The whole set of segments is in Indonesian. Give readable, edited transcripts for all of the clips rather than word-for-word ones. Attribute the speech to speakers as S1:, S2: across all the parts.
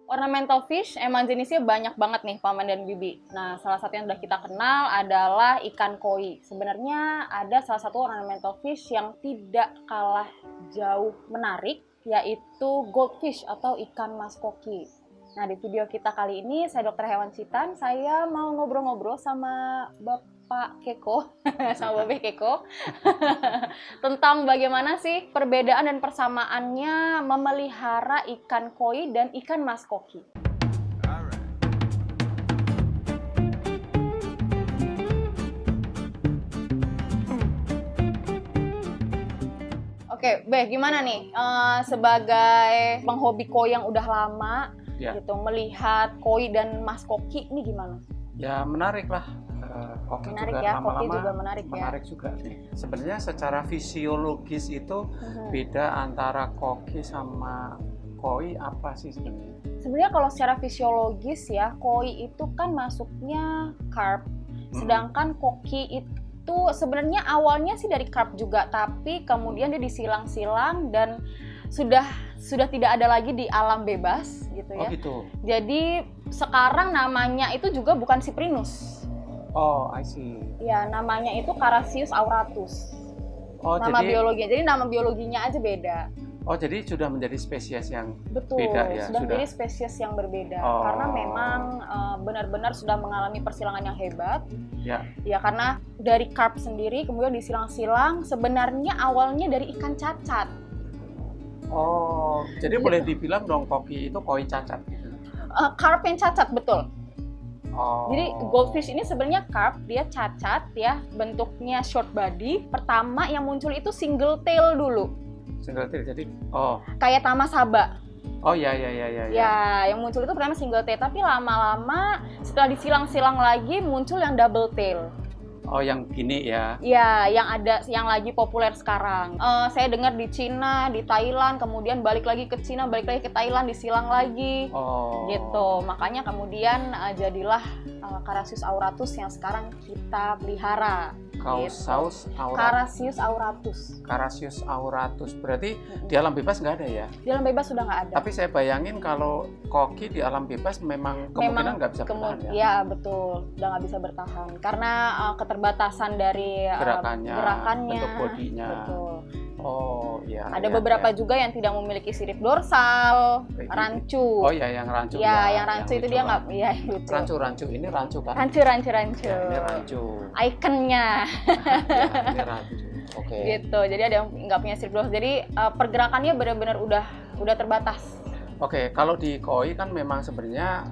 S1: Ornamental fish emang jenisnya banyak banget nih Paman dan Bibi. Nah, salah satu yang udah kita kenal adalah ikan koi. Sebenarnya ada salah satu ornamental fish yang tidak kalah jauh menarik, yaitu goldfish atau ikan mas koki. Nah, di video kita kali ini, saya Dr. Hewan Citan, saya mau ngobrol-ngobrol sama Bapak Keko, sama Babe Keko, tentang bagaimana sih perbedaan dan persamaannya memelihara ikan koi dan ikan mas koki. Oke, Beh, gimana nih sebagai penghobi koi yang udah lama, gitu, melihat koi dan mas koki ini gimana?
S2: Ya menarik lah. Koki
S1: menarik
S2: juga
S1: ya,
S2: lama-lama
S1: koki juga menarik
S2: juga nih. Sebenarnya secara fisiologis itu beda antara koki sama koi apa sih sebenarnya?
S1: Sebenarnya kalau secara fisiologis ya, koi itu kan masuknya carp, sedangkan koki itu sebenarnya awalnya sih dari carp juga, tapi kemudian dia disilang-silang dan sudah tidak ada lagi di alam bebas gitu ya.
S2: Oh gitu.
S1: Jadi sekarang namanya itu juga bukan Cyprinus.
S2: Oh, I see.
S1: Ya, namanya itu Carassius auratus.
S2: Oh,
S1: nama biologinya. Jadi nama biologinya aja beda.
S2: Oh, jadi sudah menjadi spesies yang
S1: betul,
S2: beda ya?
S1: Sudah menjadi spesies yang berbeda. Karena memang benar-benar sudah mengalami persilangan yang hebat.
S2: Ya.
S1: Ya, karena dari carp sendiri kemudian disilang-silang, sebenarnya awalnya dari ikan cacat.
S2: Oh, jadi boleh dibilang dong koki itu koi cacat gitu?
S1: Carp yang cacat, betul.
S2: Oh.
S1: Jadi goldfish ini sebenarnya carp, dia cacat ya, bentuknya short body. Pertama yang muncul itu single tail dulu.
S2: Single tail, jadi
S1: kayak tamasaba.
S2: Oh ya.
S1: Ya, yang muncul itu pertama single tail, tapi lama-lama setelah disilang-silang lagi muncul yang double tail.
S2: Oh, yang gini ya?
S1: Ya, yang lagi populer sekarang. Saya dengar di Cina, di Thailand, kemudian balik lagi ke Cina, balik lagi ke Thailand, disilang lagi.
S2: Oh.
S1: Gitu. Makanya kemudian jadilah Carassius auratus yang sekarang kita pelihara. Carassius auratus.
S2: Carassius auratus. Berarti di alam bebas nggak ada ya?
S1: Di alam bebas sudah nggak ada.
S2: Tapi saya bayangin kalau koki di alam bebas memang kemungkinan nggak bisa bertahan ya?
S1: Ya, betul. Udah nggak bisa bertahan. Karena keterbatasan dari gerakannya,
S2: bentuk bodinya.
S1: Betul.
S2: Oh, iya.
S1: Ada beberapa juga yang tidak memiliki sirip dorsal, rancu.
S2: Oh ya, yang rancu.
S1: Ya, yang rancu itu dia nggak, ya itu.
S2: Rancu ini rancu kan?
S1: Rancu.
S2: Ya, ini rancu.
S1: Ikonnya.
S2: Ya, ini rancu. Oke.
S1: Gitu. Jadi ada yang nggak punya sirip dorsal. Jadi pergerakannya benar-benar udah terbatas.
S2: Oke, kalau di koi kan memang sebenarnya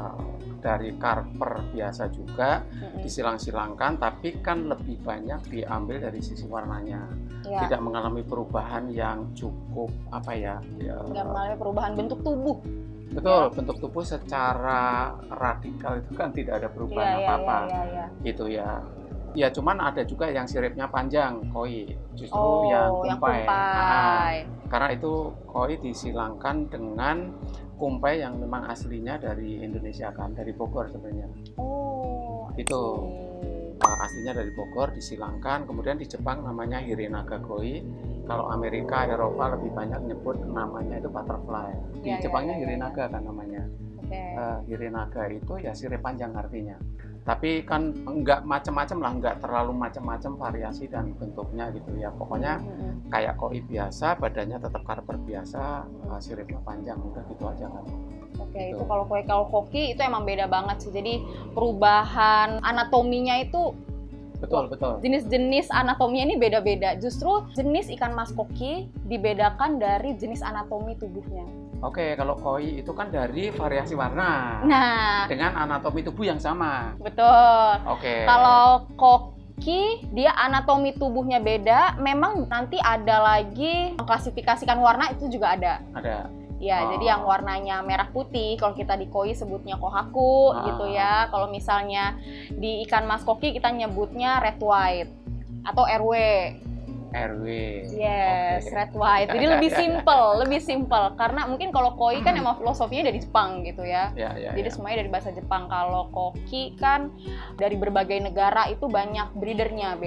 S2: dari karper biasa juga disilang-silangkan, tapi kan lebih banyak diambil dari sisi warnanya. Ya. Tidak mengalami perubahan yang cukup tidak
S1: mengalami perubahan bentuk tubuh.
S2: Betul, bentuk tubuh secara radikal itu kan tidak ada perubahan apa-apa. Gitu ya. Ya, cuman ada juga yang siripnya panjang, koi. Justru yang kumpai. Karena itu koi disilangkan dengan kumpai yang memang aslinya dari Indonesia kan, dari Bogor sebenarnya.
S1: Oh.
S2: Itu aslinya dari Bogor, disilangkan. Kemudian di Jepang namanya Hirinaga koi. Kalau Amerika, Eropa lebih banyak nyebut namanya itu butterfly. Di Jepangnya Hirinaga kan namanya. Hirinaga itu ya sirip panjang artinya. Tapi kan enggak macam-macam lah, enggak terlalu macam-macam variasi dan bentuknya gitu ya. Pokoknya kayak koi biasa, badannya tetap karper biasa, siripnya panjang, udah gitu aja kan.
S1: Oke, gitu. Itu kalau koki itu emang beda banget sih. Jadi perubahan anatominya itu
S2: betul.
S1: Jenis-jenis anatominya ini beda-beda. Justru jenis ikan mas koki dibedakan dari jenis anatomi tubuhnya.
S2: Oke, kalau koi itu kan dari variasi warna.
S1: Nah,
S2: dengan anatomi tubuh yang sama.
S1: Betul.
S2: Oke.
S1: Kalau koki dia anatomi tubuhnya beda, memang nanti ada lagi mengklasifikasikan warna itu juga ada.
S2: Ada.
S1: Ya, jadi yang warnanya merah putih, kalau kita di koi sebutnya kohaku gitu ya. Kalau misalnya di ikan mas koki kita nyebutnya red white atau RW. Yes, red white. Jadi lebih simple karena mungkin kalau koi kan emang filosofinya dari Jepang gitu ya. Jadi semuanya dari bahasa Jepang. Kalau koki kan dari berbagai negara itu banyak breedernya, Beh.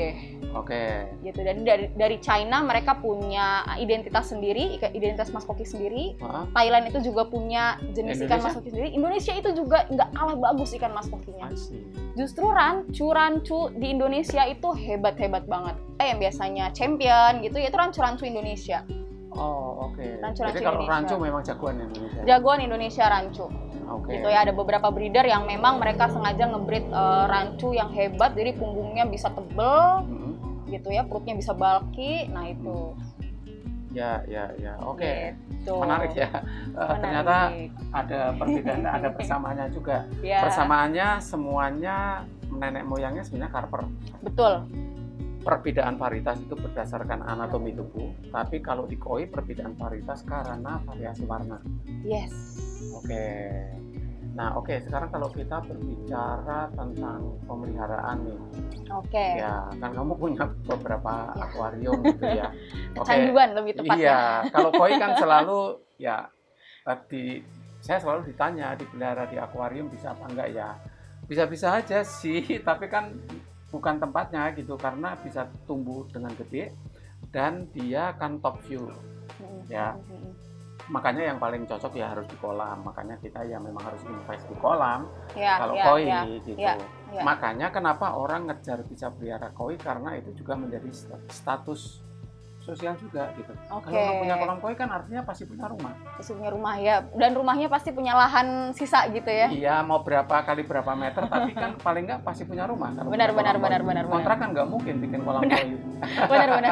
S2: Oke.
S1: Gitu. Dan dari China mereka punya identitas sendiri, identitas Mas Koki sendiri. Thailand itu juga punya jenis ikan Mas Koki sendiri. Indonesia itu juga nggak kalah bagus ikan Mas Kokinya. Justru rancu di Indonesia itu hebat-hebat banget. Yang biasanya champion gitu, ya itu rancu Indonesia.
S2: Oh, oke.
S1: Rancu-rancu
S2: Jadi kalau
S1: Indonesia.
S2: rancu memang jagoan Indonesia.
S1: Jagoan Indonesia rancu.
S2: Oke.
S1: Gitu ya, ada beberapa breeder yang memang mereka sengaja ngebreed rancu yang hebat, jadi punggungnya bisa tebel, gitu ya, perutnya bisa bulky. Nah itu.
S2: Ya. Oke.
S1: Gitu.
S2: Menarik ya. Ternyata ada perbedaan, ada persamaannya juga.
S1: Ya.
S2: Persamaannya semuanya nenek moyangnya sebenarnya karper.
S1: Betul.
S2: Perbedaan varietas itu berdasarkan anatomi tubuh, tapi kalau di koi perbedaan varietas karena variasi warna.
S1: Yes.
S2: Oke. Nah, sekarang kalau kita berbicara tentang pemeliharaan nih. Oke. Ya, kan kamu punya beberapa akuarium gitu ya.
S1: Kecanduan lebih tepatnya.
S2: Iya, kalau koi kan selalu ya saya selalu ditanya dipelihara di akuarium bisa apa enggak ya. Bisa-bisa aja sih, tapi kan bukan tempatnya gitu, karena bisa tumbuh dengan gede dan dia kan top view ya. Makanya yang paling cocok ya harus di kolam, makanya kita ya memang harus invest di kolam kalau koi gitu. Makanya kenapa orang ngejar bisa pelihara koi, karena itu juga menjadi status sosial juga gitu. Kalau punya kolam koi kan artinya pasti punya rumah. Pasti
S1: punya rumah ya, dan rumahnya pasti punya lahan sisa gitu ya.
S2: Iya, mau berapa kali berapa meter, tapi kan paling nggak pasti punya rumah.
S1: Benar.
S2: Kontrak kan nggak mungkin bikin kolam koi.
S1: Benar.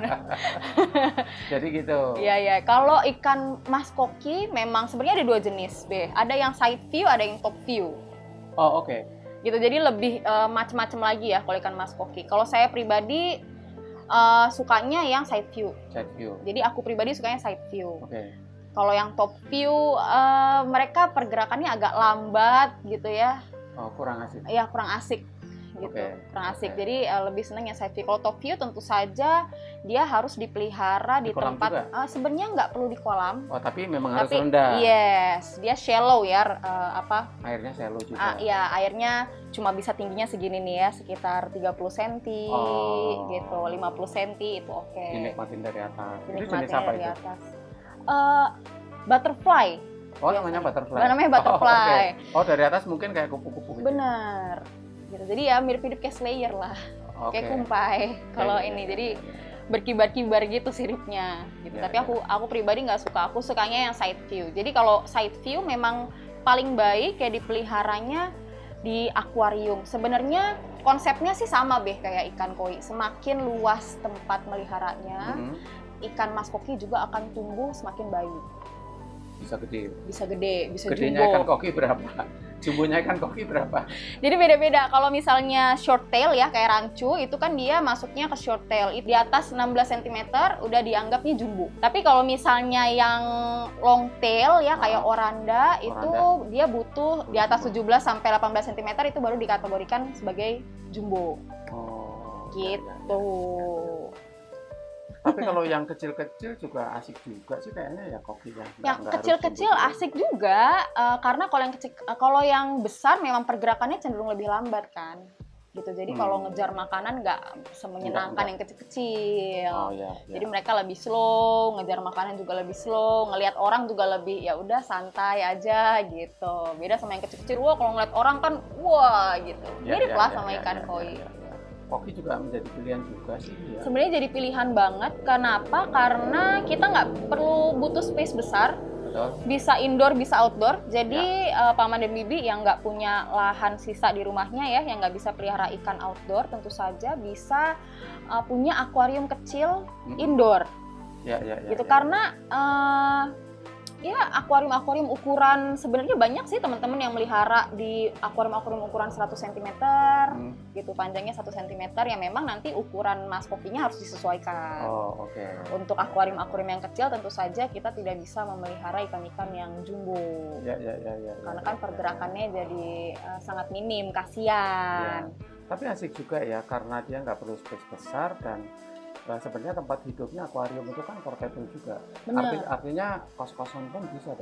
S2: Jadi gitu.
S1: Iya. Kalau ikan Mas Koki memang sebenarnya ada dua jenis, B. Ada yang side view, ada yang top view.
S2: Oh, oke.
S1: Gitu, jadi lebih macam-macam lagi ya kalau ikan Mas Koki. Kalau saya pribadi sukanya yang side view. Jadi aku pribadi sukanya side view. Kalau yang top view mereka pergerakannya agak lambat gitu ya.
S2: Oh, kurang asik.
S1: Iya, kurang asik gitu. Kurang asik. Jadi lebih senang yang side view. Kalau top view tentu saja dia harus dipelihara di tempat sebenarnya nggak perlu di kolam.
S2: Oh, tapi memang harus rendah.
S1: Yes, dia shallow ya,
S2: airnya shallow juga.
S1: Iya, airnya cuma bisa tingginya segini nih ya, sekitar 30 cm gitu, 50 cm itu oke.
S2: Dinikmatin dari atas.
S1: Itu
S2: jenis apa itu?
S1: Atas. Butterfly.
S2: Oh, namanya butterfly.
S1: Namanya butterfly.
S2: Oh, dari atas mungkin kayak kupu-kupu gitu.
S1: Benar. Gitu. Jadi ya mirip-mirip kayak Slayer lah. Kayak kumpai. Kalau ini jadi berkibar-kibar gitu siripnya gitu. Tapi aku pribadi nggak suka. Aku sukanya yang side view. Jadi kalau side view memang paling baik kayak dipeliharanya di akuarium. Sebenarnya konsepnya sih sama kayak ikan koi. Semakin luas tempat meliharanya, ikan Mas Koki juga akan tumbuh semakin baik.
S2: Bisa gede.
S1: Bisa
S2: Gedenya
S1: jumbo.
S2: ikan koki berapa? Jumbonya ikan koki berapa?
S1: Jadi beda-beda. Kalau misalnya short tail ya kayak rancu, itu kan dia masuknya ke short tail. Di atas 16 cm udah dianggapnya jumbo. Tapi kalau misalnya yang long tail ya kayak oranda, itu dia butuh di atas 17 sampai 18 cm itu baru dikategorikan sebagai jumbo. Gitu.
S2: Tapi kalau yang kecil-kecil juga asik juga sih kayaknya ya koki ya.
S1: Yang kecil-kecil asik juga karena kalau yang besar memang pergerakannya cenderung lebih lambat kan. Gitu. Jadi kalau ngejar makanan nggak semenyenangkan yang kecil-kecil. Jadi mereka lebih slow, ngejar makanan juga lebih slow, ngelihat orang juga lebih ya udah santai aja gitu. Beda sama yang kecil-kecil, kalau ngeliat orang kan wah gitu. Mirip lah sama ikan koi.
S2: Koki juga menjadi pilihan juga sih ya.
S1: Sebenarnya jadi pilihan banget. Kenapa? Karena kita nggak perlu butuh space besar. Bisa indoor, bisa outdoor. Jadi Paman dan Bibi yang nggak punya lahan sisa di rumahnya ya, yang nggak bisa pelihara ikan outdoor, tentu saja bisa punya akuarium kecil indoor. Gitu. Karena akuarium ukuran sebenarnya banyak sih teman-teman yang melihara di akuarium ukuran 100 cm gitu, panjangnya 1 cm yang memang nanti ukuran Mas Kokinya harus disesuaikan. Untuk akuarium yang kecil tentu saja kita tidak bisa memelihara ikan-ikan yang jumbo. Karena kan pergerakannya jadi sangat minim, kasihan.
S2: Tapi asik juga ya karena dia nggak perlu space besar dan sebenarnya tempat hidupnya akuarium itu kan portable juga. Artinya kos-kosan pun bisa dong.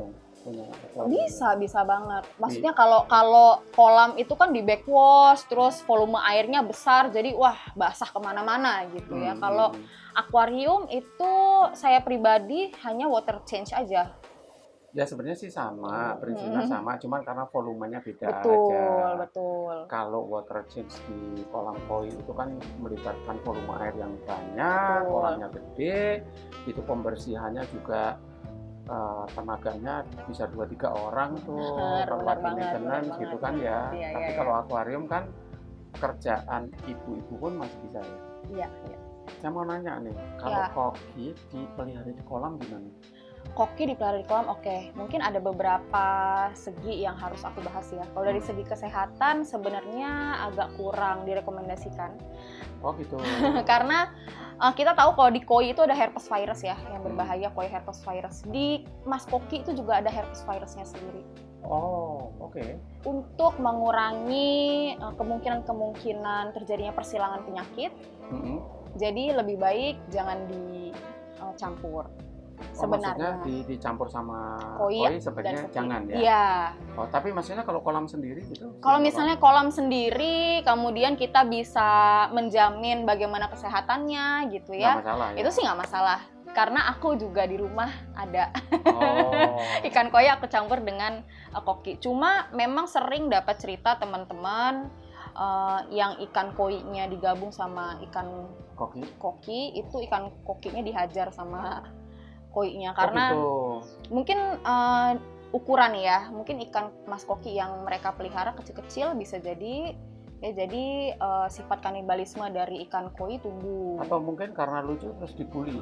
S2: punya akuarium?
S1: Bisa banget. Maksudnya kalau kolam itu kan di backwash, terus volume airnya besar, jadi wah basah kemana-mana gitu ya. Kalau akuarium itu saya pribadi hanya water change aja.
S2: Ya sebenarnya sih sama, prinsipnya sama, cuman karena volumenya beda
S1: Betul.
S2: Kalau water change di kolam koi itu kan melibatkan volume air yang banyak, kolamnya gede, itu pembersihannya juga tenaganya bisa 2-3 orang tuh kalau lagi maintenance gitu kan ya. Tapi kalau akuarium kan kerjaan ibu-ibu pun masih bisa ya.
S1: Iya.
S2: Saya mau nanya nih, kalau koki dipelihara di kolam gimana?
S1: Koki dipelihara di kolam, oke. Mungkin ada beberapa segi yang harus aku bahas ya. Kalau dari segi kesehatan sebenarnya agak kurang direkomendasikan.
S2: Oh gitu.
S1: Karena kita tahu kalau di koi itu ada herpes virus ya, yang berbahaya, koi herpes virus. Di mas koki itu juga ada herpes virusnya sendiri.
S2: Oh, oke.
S1: Untuk mengurangi kemungkinan terjadinya persilangan penyakit, jadi lebih baik jangan dicampur.
S2: Sebenarnya dicampur sama koi sebenarnya jangan ya?
S1: Iya.
S2: Oh, tapi maksudnya kalau kolam sendiri gitu?
S1: Kalau misalnya kolam sendiri, kemudian kita bisa menjamin bagaimana kesehatannya gitu ya.
S2: Nggak masalah ya?
S1: Itu sih nggak masalah. Karena aku juga di rumah ada ikan koi aku campur dengan koki. Cuma memang sering dapat cerita teman-teman yang ikan koinya digabung sama ikan koki, itu ikan kokinya dihajar sama koinya karena mungkin ukuran ya, mungkin ikan mas koki yang mereka pelihara kecil-kecil bisa jadi sifat kanibalisme dari ikan koi tumbuh.
S2: Atau mungkin karena lucu terus dibully.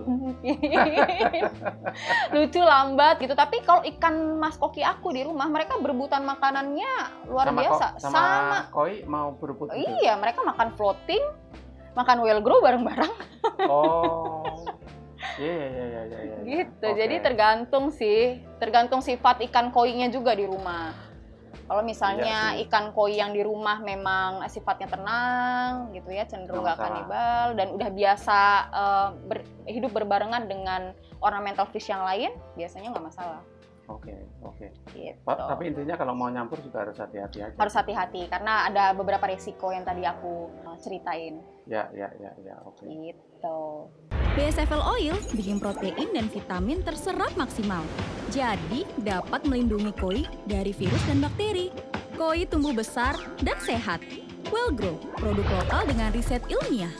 S1: Lucu, lambat gitu. Tapi kalau ikan mas koki aku di rumah, mereka berebutan makanannya luar biasa.
S2: Sama koi mau berebut gitu?
S1: Iya, mereka makan floating, makan whale grow bareng-bareng.
S2: Oh. Iya.
S1: Gitu. Jadi tergantung sifat ikan koinya juga di rumah. Kalau misalnya ikan koi yang di rumah memang sifatnya tenang gitu ya, cenderung nggak kanibal dan udah biasa hidup berbarengan dengan ornamental fish yang lain, biasanya nggak masalah.
S2: Oke.
S1: Gitu.
S2: Tapi intinya kalau mau nyampur juga harus hati-hati aja.
S1: Harus hati-hati karena ada beberapa resiko yang tadi aku ceritain.
S2: Ya, oke.
S1: Gitu.
S3: BSFL Oil bikin protein dan vitamin terserap maksimal. Jadi dapat melindungi koi dari virus dan bakteri. Koi tumbuh besar dan sehat. Well Grow, produk lokal dengan riset ilmiah.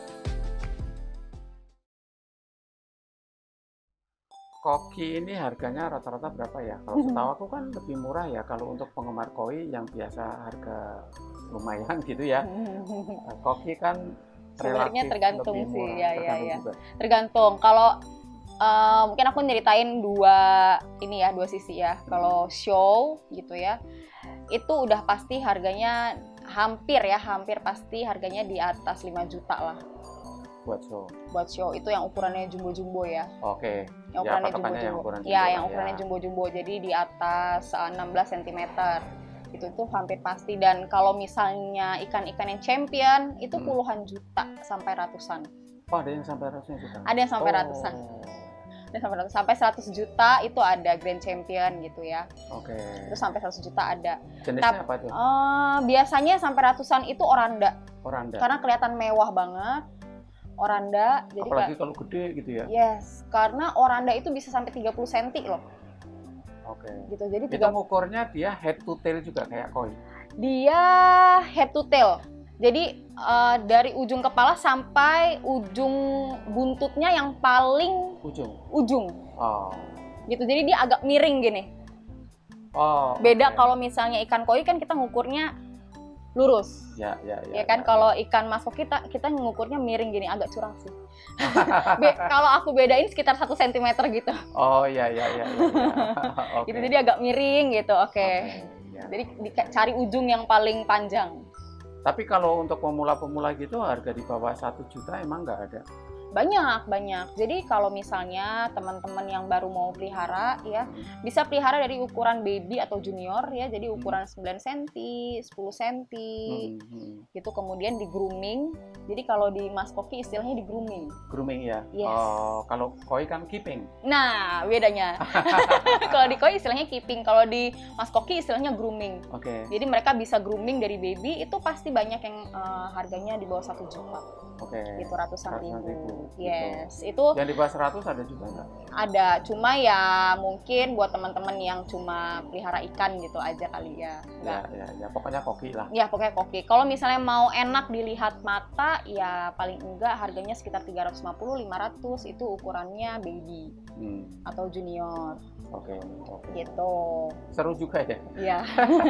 S2: Koki ini harganya rata-rata berapa ya? Kalau setahu aku kan lebih murah ya kalau untuk penggemar koi yang biasa harga lumayan gitu ya. Koki kan
S1: sebenarnya tergantung sih,
S2: ya.
S1: Tergantung. Kalau mungkin aku nyeritain dua sisi ya. Kalau show gitu ya, itu udah pasti harganya hampir pasti harganya di atas 5 juta lah. Buat show itu yang ukurannya jumbo-jumbo ya.
S2: Oke.
S1: Yang ukurannya jumbo-jumbo. Yang ukurannya jumbo-jumbo. Jadi di atas 16 cm. Itu tuh hampir pasti. Dan kalau misalnya ikan-ikan yang champion itu puluhan juta sampai ratusan.
S2: Oh, ada yang sampai ratusan juta?
S1: Ada yang sampai ratusan. Sampai 100 juta itu ada Grand Champion gitu ya.
S2: Oke.
S1: Itu sampai 100 juta ada.
S2: Jenisnya apa tuh?
S1: Biasanya sampai ratusan itu oranda.
S2: Oranda.
S1: Karena kelihatan mewah banget. Oranda. Jadi
S2: apalagi kalau gede gitu ya?
S1: Yes, karena oranda itu bisa sampai 30 cm loh.
S2: Oke.
S1: Gitu. Jadi
S2: itu ngukurnya dia head to tail juga kayak koi?
S1: Dia head to tail. Jadi dari ujung kepala sampai ujung buntutnya yang paling ujung.
S2: Oh.
S1: Gitu. Jadi dia agak miring gini.
S2: Oh.
S1: Beda kalau misalnya ikan koi kan kita ngukurnya lurus.
S2: Ya
S1: kan kalau ikan mas koki kita ngukurnya miring gini, agak curang sih. Kalau aku bedain sekitar 1 cm gitu.
S2: Oh iya.
S1: Okay. Gitu, jadi agak miring gitu. Oke. Jadi cari ujung yang paling panjang.
S2: Tapi kalau untuk pemula-pemula gitu harga di bawah 1 juta emang nggak ada?
S1: Banyak. Jadi kalau misalnya teman-teman yang baru mau pelihara ya, bisa pelihara dari ukuran baby atau junior ya. Jadi ukuran 9 cm, 10 cm. Gitu, kemudian di grooming. Jadi kalau di Mas Koki istilahnya di grooming.
S2: Grooming ya.
S1: Yes.
S2: Kalau koi kan keeping.
S1: Nah, bedanya. Kalau di koi istilahnya keeping, kalau di Mas Koki istilahnya grooming.
S2: Oke.
S1: Jadi mereka bisa grooming dari baby, itu pasti banyak yang harganya di bawah 1 juta.
S2: Oke.
S1: Gitu, ratusan ribu.
S2: Gitu.
S1: Yes, itu
S2: Yang di bawah 100 ada juga nggak?
S1: ada, cuma ya mungkin buat teman-teman yang cuma pelihara ikan gitu aja kali ya.
S2: Ya, pokoknya koki lah.
S1: Ya, pokoknya koki. Kalau misalnya mau enak dilihat mata, ya paling enggak harganya sekitar 350-500, itu ukurannya baby atau junior.
S2: Oke.
S1: Gitu.
S2: Seru juga ya?
S1: Iya.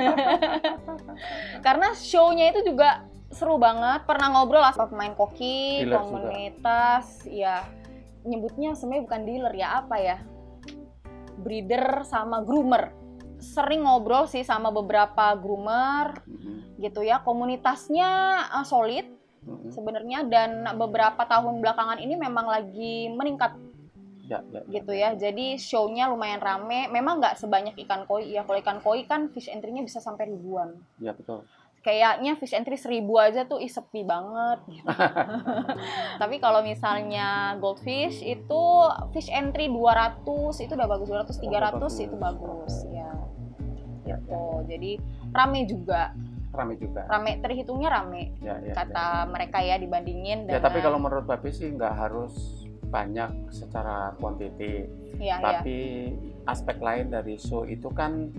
S1: Karena show-nya itu juga seru banget. Pernah ngobrol lah sama pemain koki,
S2: Dealer
S1: komunitas, ya nyebutnya sebenarnya bukan dealer ya, apa ya? Breeder sama groomer. Sering ngobrol sih sama beberapa groomer gitu ya. Komunitasnya solid sebenarnya, dan beberapa tahun belakangan ini memang lagi meningkat. Gitu ya. Jadi show-nya lumayan rame. Memang nggak sebanyak ikan koi ya. Kalau ikan koi kan fish entry-nya bisa sampai ribuan.
S2: Iya, betul.
S1: Kayaknya fish entry 1000 aja tuh sepi banget gitu. Tapi kalau misalnya goldfish itu fish entry 200 itu udah bagus, 200 300 itu bagus ya. Gitu. Jadi rame juga. Rame, terhitungnya rame. Kata mereka ya, dibandingin dengan.
S2: Ya, tapi kalau menurut Babi sih nggak harus banyak secara kuantiti. Tapi aspek lain dari show itu kan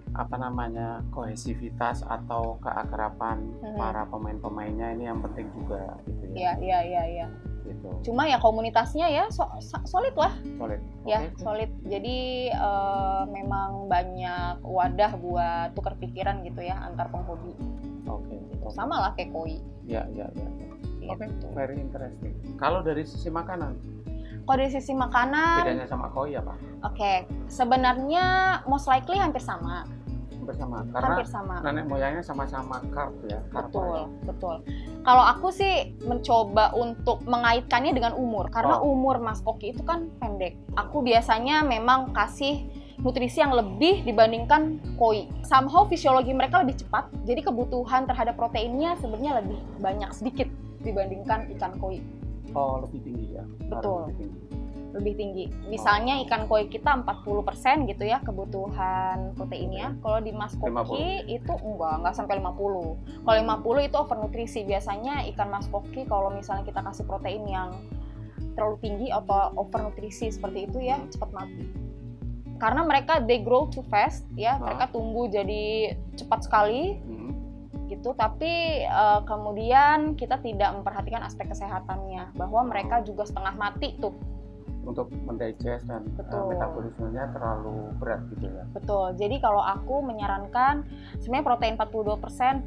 S2: kohesivitas atau keakraban para pemain-pemainnya, ini yang penting juga gitu ya.
S1: Iya.
S2: Gitu.
S1: Cuma ya komunitasnya ya solid lah.
S2: Solid.
S1: Ya, solid. Jadi memang banyak wadah buat tukar pikiran gitu ya antar penghobi.
S2: Oke.
S1: Sama lah kayak koi.
S2: Ya. Oke, very interesting. Kalau dari sisi makanan?
S1: Kalau dari sisi makanan,
S2: bedanya sama koi apa?
S1: Oke, sebenarnya most likely hampir sama. Karena
S2: nenek moyangnya sama-sama carp ya.
S1: Betul. Kalau aku sih mencoba untuk mengaitkannya dengan umur, karena umur Mas Koki itu kan pendek. Aku biasanya memang kasih nutrisi yang lebih dibandingkan koi. Somehow fisiologi mereka lebih cepat, jadi kebutuhan terhadap proteinnya sebenarnya lebih banyak sedikit dibandingkan ikan koi.
S2: Oh, lebih tinggi ya?
S1: Betul. Lebih tinggi. Misalnya ikan koi kita 40% gitu ya kebutuhan proteinnya. Kalau di Mas Koki 50. Itu enggak sampai 50. Kalau 50 itu overnutrisi. Biasanya ikan Mas Koki kalau misalnya kita kasih protein yang terlalu tinggi atau overnutrisi seperti itu ya, cepat mati. Karena mereka they grow too fast ya, mereka tumbuh jadi cepat sekali. Gitu, tapi kemudian kita tidak memperhatikan aspek kesehatannya, bahwa mereka juga setengah mati tuh.
S2: Untuk mendigest dan metabolismenya terlalu berat gitu ya. Betul.
S1: Jadi kalau aku menyarankan sebenarnya protein 42%,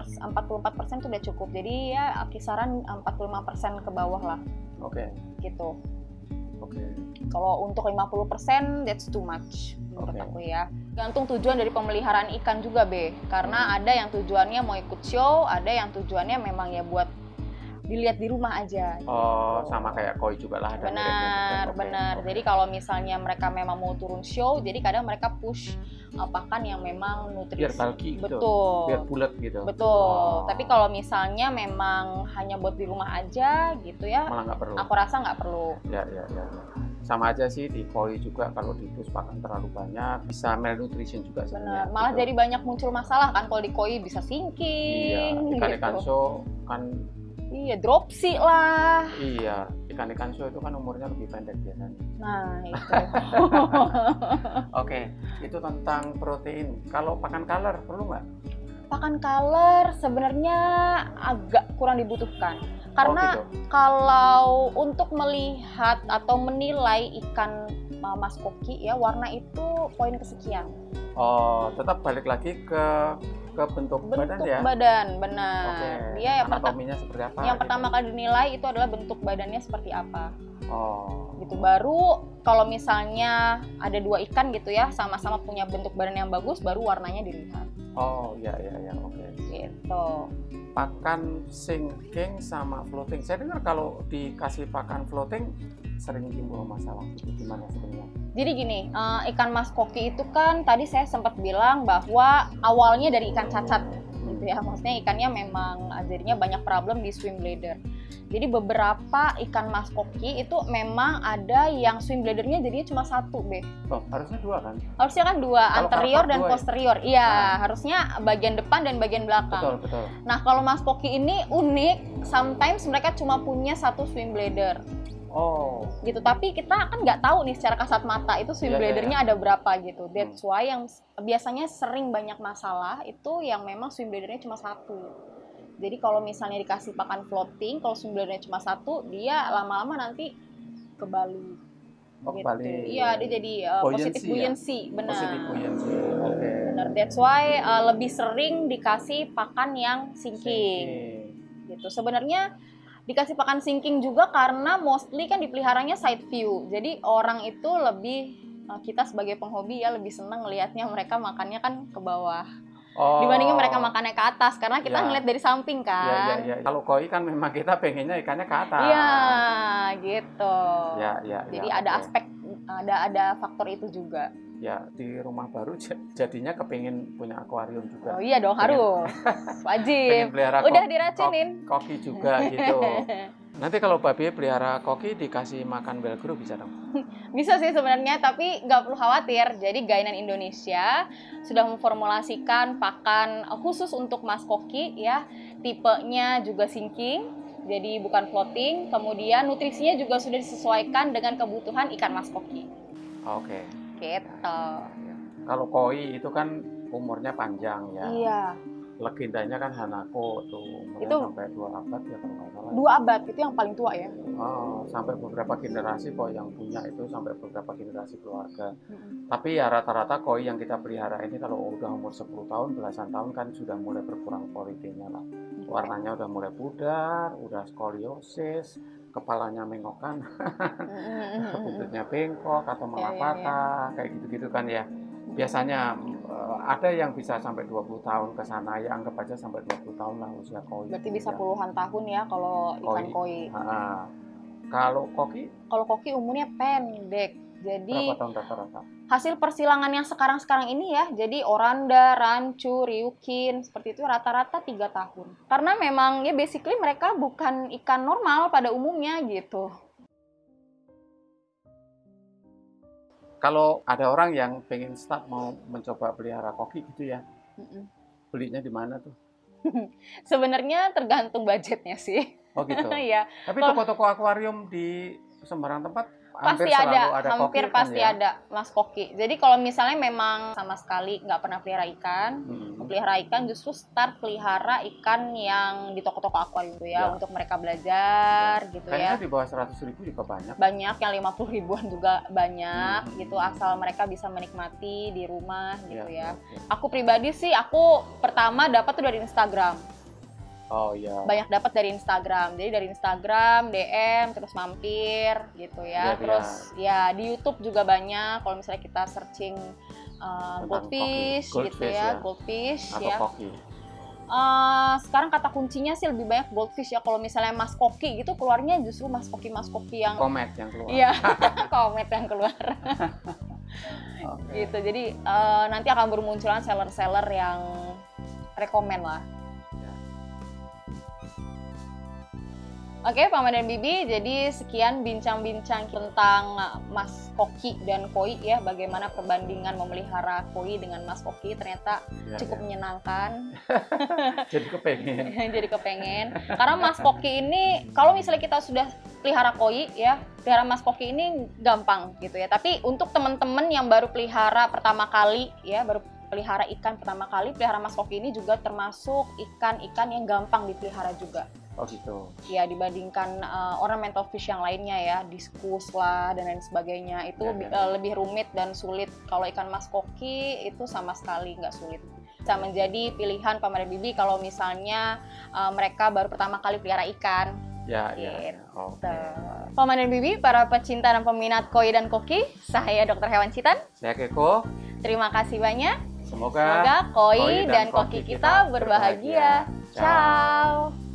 S1: 44% itu udah cukup. Jadi ya kisaran 45% ke bawah lah.
S2: Oke.
S1: Gitu.
S2: Oke.
S1: Kalau untuk 50% that's too much menurut aku ya. Gantung tujuan dari pemeliharaan ikan juga, Be. Karena ada yang tujuannya mau ikut show, ada yang tujuannya memang ya buat dilihat di rumah aja.
S2: Oh, gitu. Sama kayak koi juga lah.
S1: Benar. Jadi kalau misalnya mereka memang mau turun show, jadi kadang mereka push pakan yang memang nutrisi.
S2: Biar bulky gitu.
S1: Betul.
S2: Biar bulat gitu.
S1: Betul. Tapi kalau misalnya memang hanya buat di rumah aja gitu ya,
S2: malah nggak perlu.
S1: Aku rasa nggak perlu.
S2: Ya. Sama aja sih di koi juga, kalau diinfus pakan terlalu banyak bisa malnutrition juga sebenarnya.
S1: Benar. Malah gitu. Jadi banyak muncul masalah kan kalau di koi, bisa sinking.
S2: Iya. Ikan show kan.
S1: Iya, dropsy lah.
S2: Iya, ikan show itu kan umurnya lebih pendek biasanya.
S1: Nah, itu.
S2: Oke, itu tentang protein. Kalau pakan color perlu nggak?
S1: Pakan color sebenarnya agak kurang dibutuhkan. Karena kalau untuk melihat atau menilai ikan Mas Koki ya, warna itu poin kesekian.
S2: Oh, tetap balik lagi ke bentuk badan ya?
S1: Bentuk badan, benar.
S2: Oke.
S1: Dia
S2: anatominya seperti apa?
S1: Yang pertama kali dinilai itu adalah bentuk badannya seperti apa.
S2: Oh.
S1: gitu. Baru kalau misalnya ada dua ikan gitu ya, sama-sama punya bentuk badan yang bagus, baru warnanya dilihat.
S2: Oh ya, oke.
S1: Gitu.
S2: Pakan sinking sama floating. Saya dengar kalau dikasih pakan floating sering timbul masalah. Gimana sebenarnya?
S1: Jadi gini, ikan mas koki itu kan tadi saya sempat bilang bahwa awalnya dari ikan cacat gitu ya. Maksudnya ikannya memang jadinya banyak problem di swim bladder. Jadi beberapa ikan mas koki itu memang ada yang swim bladdernya jadinya cuma satu, Be.
S2: Oh, harusnya dua kan?
S1: Harusnya kan dua,
S2: Kalau
S1: anterior dan
S2: dua,
S1: posterior. Iya, harusnya bagian depan dan bagian belakang.
S2: Betul.
S1: Nah, kalau mas koki ini unik, sometimes mereka cuma punya satu swim bladder.
S2: Oh.
S1: Gitu, tapi kita kan nggak tahu nih secara kasat mata itu swim bladdernya ada berapa gitu. That's why yang biasanya sering banyak masalah itu yang memang swim bladdernya cuma satu. Jadi kalau misalnya dikasih pakan floating, kalau swim bladdernya cuma satu, dia lama-lama nanti kebalik.
S2: Oh,
S1: gitu.
S2: kebalik.
S1: Iya, dia jadi positive buoyancy, benar.
S2: Positive buoyancy, oke.
S1: Benar, that's why lebih sering dikasih pakan yang sinking. Gitu. Sebenarnya dikasih pakan sinking juga karena mostly kan dipeliharanya side view. Jadi orang itu lebih, kita sebagai penghobi ya lebih senang ngelihatnya mereka makannya kan ke bawah. Dibandingin mereka makannya ke atas, karena kita ngeliat dari samping kan.
S2: Iya. Kalau koi kan memang kita pengennya ikannya ke atas.
S1: Iya, gitu.
S2: Ya.
S1: Jadi ada aspek, ada faktor itu juga.
S2: Ya, di rumah baru jadinya kepingin punya akuarium juga.
S1: Oh iya dong, harus. Wajib.
S2: Pelihara
S1: udah diracunin.
S2: Koki juga gitu. Nanti kalau Babe pelihara koki dikasih makan velcro bisa dong?
S1: Bisa sih sebenarnya, tapi nggak perlu khawatir. Jadi Gainan Indonesia sudah memformulasikan pakan khusus untuk mas koki ya. Tipenya juga sinking, jadi bukan floating. Kemudian nutrisinya juga sudah disesuaikan dengan kebutuhan ikan mas koki.
S2: Oke.
S1: Gitu.
S2: Kalau koi itu kan umurnya panjang ya.
S1: Iya.
S2: Legendanya kan Hanako tuh, umurnya
S1: Itu
S2: sampai 2 abad ya kalau nggak salah.
S1: 2 abad itu yang paling tua ya.
S2: Oh, sampai beberapa generasi koi yang punya itu sampai beberapa generasi keluarga. Tapi ya rata-rata koi yang kita pelihara ini kalau udah umur 10 tahun, belasan tahun kan sudah mulai berkurang kualitinya lah. Warnanya udah mulai pudar, udah skoliosis, kepalanya mengokan, buntutnya bengkok atau malah patah, kayak gitu-gitu kan ya. Biasanya ada yang bisa sampai 20 tahun ke sana, ya anggap aja sampai 20 tahun lah usia koi.
S1: Berarti bisa puluhan tahun ya kalau ikan koi.
S2: Kalau koki?
S1: Kalau koki umurnya pendek. Jadi
S2: berapa tahun rata-rata?
S1: Hasil persilangan yang sekarang-sekarang ini ya, jadi oranda, rancu, ryukin, seperti itu rata-rata 3 tahun. Karena memang ya basically mereka bukan ikan normal pada umumnya gitu.
S2: Kalau ada orang yang pengen start mau mencoba pelihara koki gitu ya, belinya di mana tuh?
S1: Sebenarnya tergantung budgetnya sih.
S2: Oh gitu.
S1: Ya.
S2: Tapi toko-toko akuarium di sembarang tempat
S1: pasti ada hampir koki, pasti kan, ya? Ada mas koki. Jadi kalau misalnya memang sama sekali nggak pernah pelihara ikan, pelihara ikan justru start pelihara ikan yang di toko-toko akuarium itu ya, untuk mereka belajar gitu.
S2: Kayaknya
S1: ya.
S2: Di bawah 100.000 juga banyak.
S1: Banyak yang 50 ribuan juga banyak gitu, asal mereka bisa menikmati di rumah gitu ya. Aku pribadi sih aku pertama dapat tuh dari Instagram.
S2: Oh iya.
S1: Banyak dapat dari Instagram. Jadi dari Instagram, DM, terus mampir gitu ya. Terus ya di YouTube juga banyak. Kalau misalnya kita searching goldfish gitu ya, goldfish
S2: atau
S1: ya.
S2: Koki.
S1: Sekarang kata kuncinya sih lebih banyak goldfish ya. Kalau misalnya mas koki gitu keluarnya justru mas koki yang
S2: komet yang keluar.
S1: Iya, komet yang keluar. Gitu. Jadi nanti akan bermunculan seller-seller yang rekomen lah. Oke, Paman dan Bibi, jadi sekian bincang-bincang tentang mas koki dan koi ya, bagaimana perbandingan memelihara koi dengan mas koki, ternyata cukup menyenangkan.
S2: Jadi kepengen.
S1: Jadi kepengen. Karena mas koki ini, kalau misalnya kita sudah pelihara koi ya, pelihara mas koki ini gampang gitu ya. Tapi untuk teman-teman yang baru pelihara pertama kali ya, baru pelihara ikan pertama kali, pelihara mas koki ini juga termasuk ikan-ikan yang gampang dipelihara juga.
S2: Oh gitu.
S1: Ya dibandingkan ornamental fish yang lainnya ya, diskus lah dan lain sebagainya, itu lebih rumit dan sulit. Kalau ikan mas koki itu sama sekali nggak sulit. Bisa menjadi pilihan Paman dan Bibi kalau misalnya mereka baru pertama kali pelihara ikan
S2: Ya, ya. Oke.
S1: Paman dan Bibi, para pecinta dan peminat koi dan koki, saya Dr. Hewan Citan.
S2: Saya Keko.
S1: Terima kasih banyak.
S2: Semoga
S1: koi dan koki kita berbahagia. Ciao.